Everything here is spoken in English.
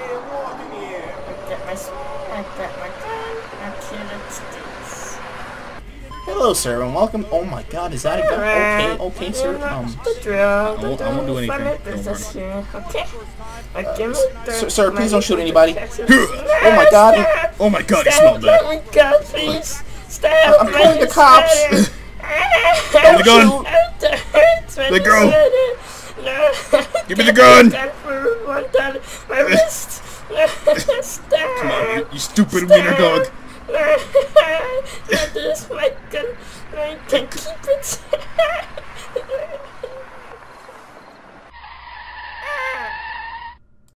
Hello, sir, and welcome. Oh my God, is that a gun? Okay, sir. I won't do anything. Okay. Sir, please don't shoot anybody. Oh my God! Oh my God, you smell bad. Oh my God, please stop! I'm calling the cops. The gun. The girl. No. Give me the gun. My wrist. Stop. Come on, you stupid wiener dog. That is my gun. I can keep it.